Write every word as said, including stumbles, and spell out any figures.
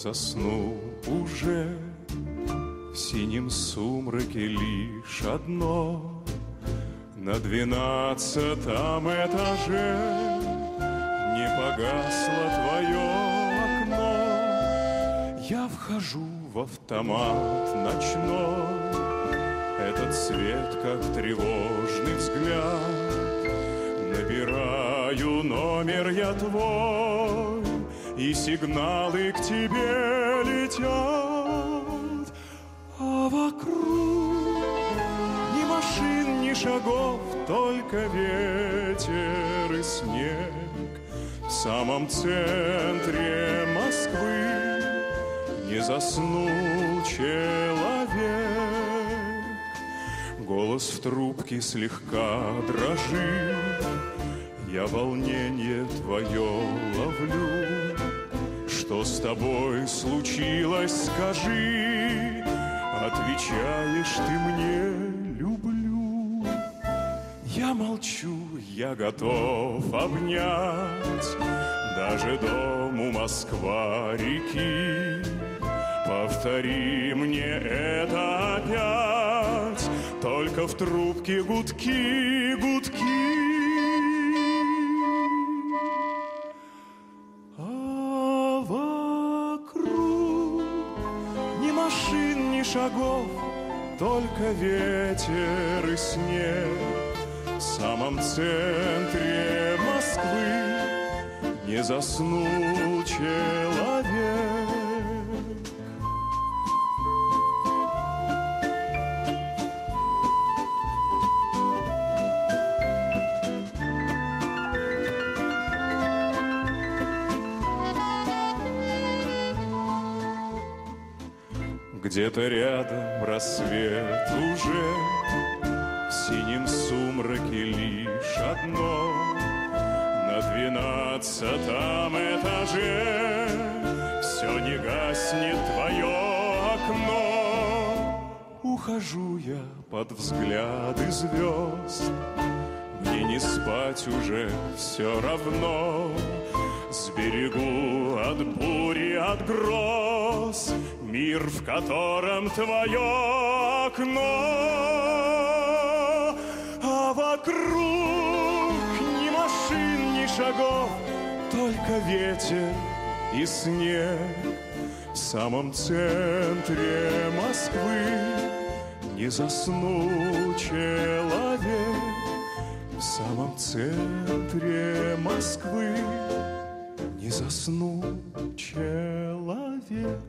заснул уже, в синем сумраке лишь одно. На двенадцатом этаже не погасло твое окно. Я вхожу в автомат ночной, этот свет, как тревожный взгляд. Набираю номер я твой, и сигналы к тебе летят. А вокруг ни машин, ни шагов, только ветер и снег. В самом центре Москвы не заснул человек. Голос в трубке слегка дрожит, я волнение твое ловлю. Что с тобой случилось, скажи, отвечаешь ты мне: люблю. Я молчу, я готов обнять даже дом у Москва-реки. Повтори мне это опять, только в трубке гудки, гудки. А вокруг ни машин, ни шагов, только ветер и снег. В самом центре Москвы не заснул человек. Где-то рядом рассвет уже, в синем сумраке лишь одно. На двенадцатом этаже все не гаснет твое окно. Ухожу я под взгляды звезд, мне не спать уже все равно. Сберегу от бури, от гроз мир, в котором твое окно. А вокруг ни машин, ни шагов, только ветер и снег. В самом центре Москвы не заснул человек. В самом центре Москвы не заснул человек.